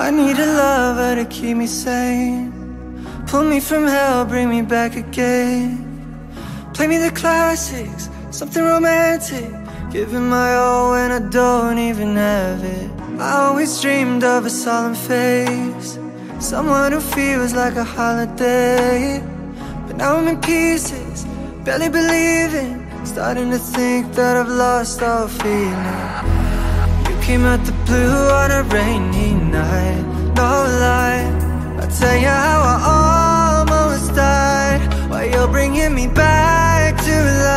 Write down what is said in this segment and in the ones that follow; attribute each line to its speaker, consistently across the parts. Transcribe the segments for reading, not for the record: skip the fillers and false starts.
Speaker 1: I need a lover to keep me sane. Pull me from hell, bring me back again. Play me the classics, something romantic. Giving my all when I don't even have it. I always dreamed of a solemn face, someone who feels like a holiday. But now I'm in pieces, barely believing, starting to think that I've lost all feeling. You came out the blue on a rainy night, no lie. I'll tell you how I almost died, while you're bringing me back to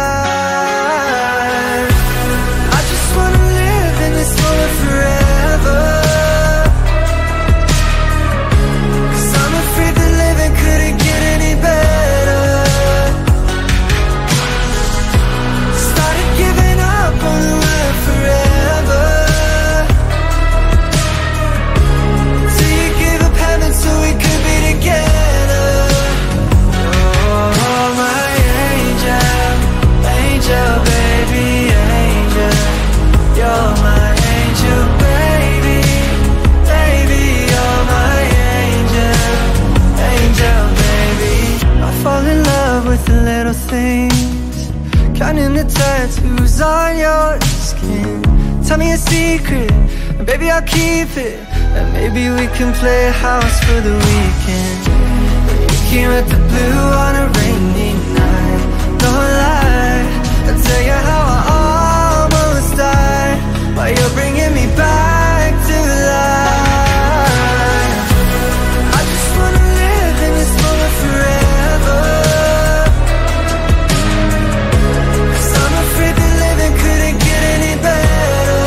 Speaker 1: life. I just wanna live in this moment forever, 'cause I'm afraid that living couldn't get any better. Started giving up on the word forever, till you gave up heaven so we could be together. Oh, my angel, angel, baby, angel. You're my angel, baby, baby. You're my angel, angel, baby. I fall in love with the little things, counting the tattoos on your skin. Tell me a secret, and baby I'll keep it, and maybe we can play house for the weekend. You came at the blue on a rainy night, no lie. I'll tell you how I almost died, while you're bringing me back to life. I just wanna live in this moment forever, 'cause I'm afraid that living couldn't get any better.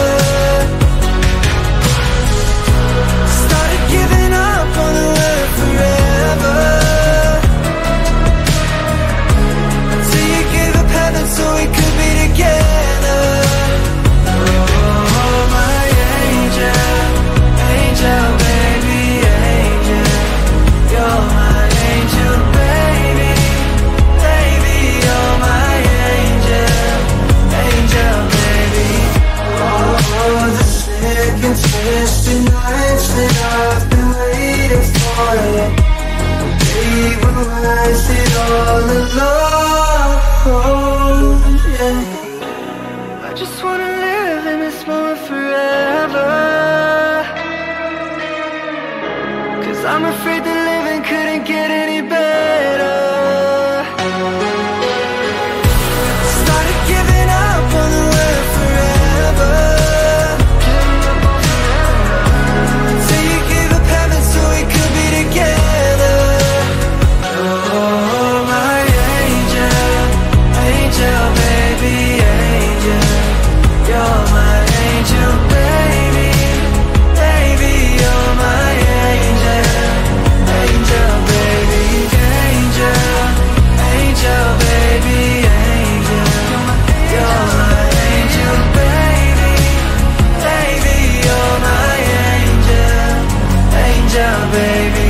Speaker 1: Started giving up on the word forever, until you gave up heaven so we could be together. Oh, my angel, angel, baby, angel. You're my angel, baby, baby. You're my angel, angel, baby. Oh, the second twisted nights that I've been waiting for you. They will rise it all alone, yeah. I just wanna live in this moment forever, 'cause I'm afraid that living couldn't get any better. Started giving up on the word forever, till you gave up heaven so we could be together. Oh, my angel, angel, baby, angel. You're my angel, baby, baby. You're my angel, angel, baby, angel, angel, baby, angel. You're my angel, baby, baby. You're my angel, angel, baby.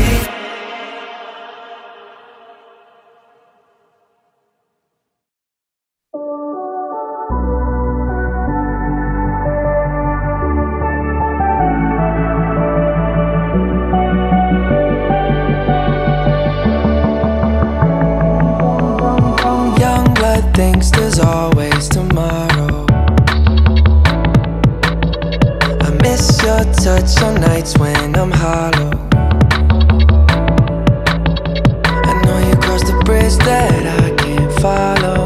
Speaker 1: Young blood thinks there's always tomorrow. I miss your touch on nights when I'm hollow. I know you crossed the bridge that I can't follow.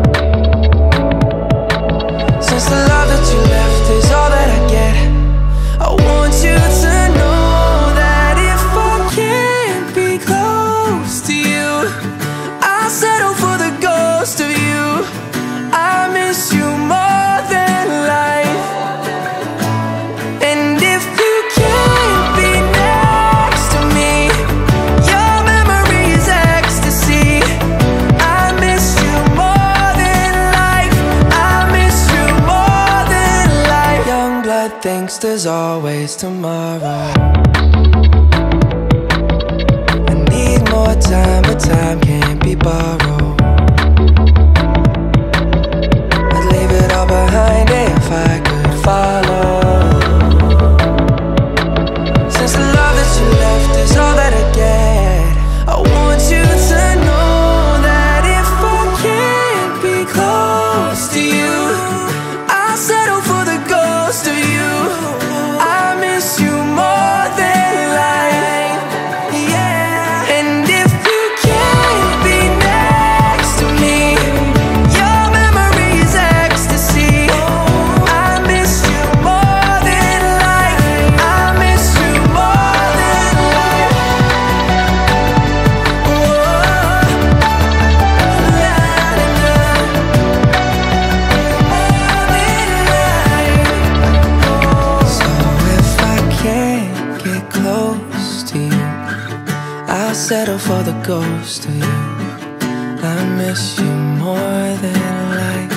Speaker 1: Since the love that you left is all that I get, I want you to know that if I can't be close to you, I'll settle for the ghost of you. I miss you more than life. And if you can't be next to me, your memory is ecstasy. I miss you more than life. I miss you more than life. Young blood thinks there's always tomorrow. I need more time, but time can't be borrowed. I'd leave it all behind if I could follow. Since the love that settle for the ghost of you. I miss you more than life.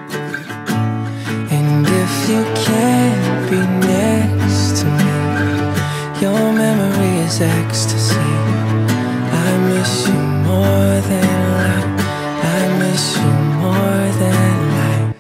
Speaker 1: And if you can't be next to me, your memory is ecstasy. I miss you more than life. I miss you more than life.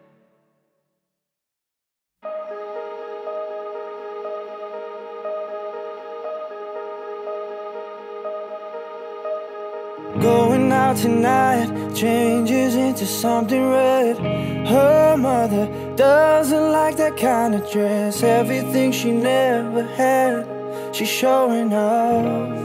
Speaker 2: Going out tonight changes into something red. Her mother doesn't like that kind of dress. Everything she never had, she's showing off.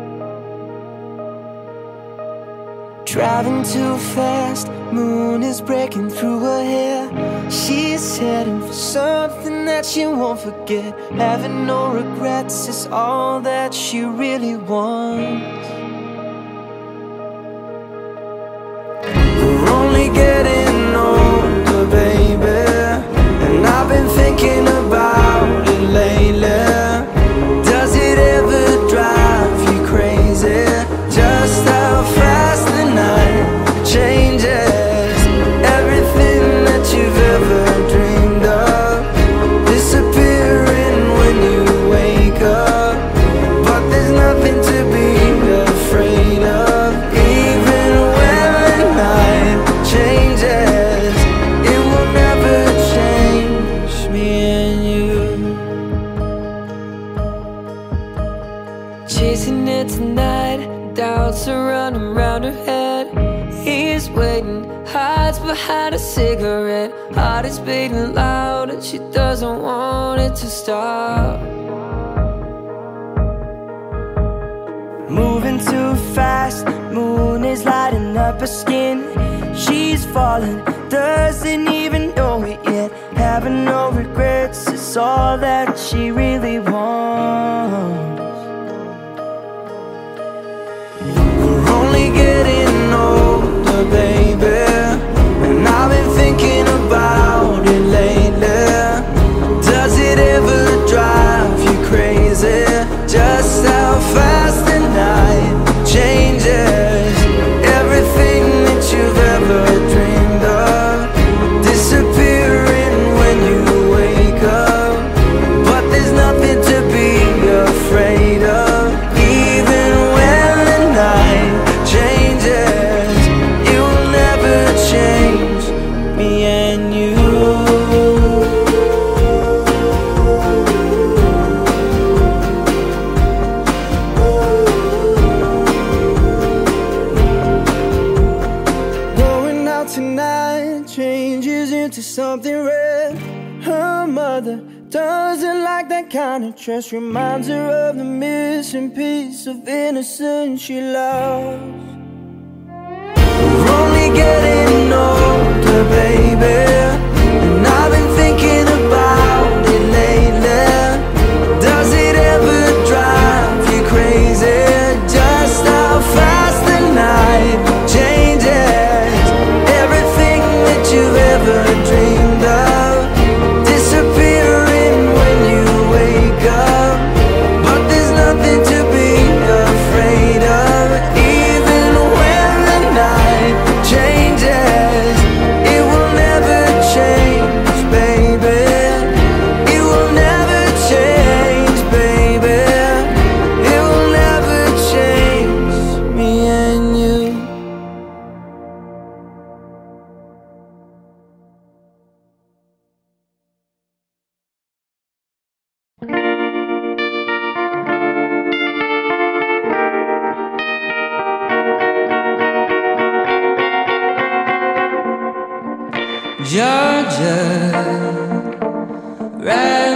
Speaker 2: Driving too fast, moon is breaking through her hair. She's heading for something that she won't forget. Having no regrets is all that she really wants.
Speaker 1: We're only getting older, baby, and I've been thinking about it lately. Does it ever drive you crazy? Just how fast the night changes. Everything that you've ever dreamed of disappearing when you wake up. But there's nothing to be afraid of. Even when the night changes, it will never change me and you.
Speaker 2: Chasing it tonight, doubts are running around her head. He's waiting, hides behind a cigarette. Heart is beating loud and she doesn't want it to stop. Moving too fast, moon is lighting up her skin. She's falling, doesn't even know it yet. Having no regrets is all that she really wants.
Speaker 1: We're only getting older, baby, and I've been thinking about it lately. Does it ever drive you crazy? Just how fast the night changes. Everything that you've ever dreamed of disappearing when you wake up. But there's nothing to be afraid of. Even when the night changes, it will never change me and you.
Speaker 2: Going out tonight changes into something red. Her mother doesn't like that kind of dress. Reminds her of the missing piece of innocence she lost.
Speaker 1: We're only getting older, baby, and I've been thinking about it lately. Does it ever drive you crazy? Just how fast the night changes. Everything that you've ever dreamed of disappearing when you wake up. But there's nothing to be afraid of. Even when the night changes, it will never change, baby. It will never change, baby. It will never change me and you.
Speaker 2: Georgia, right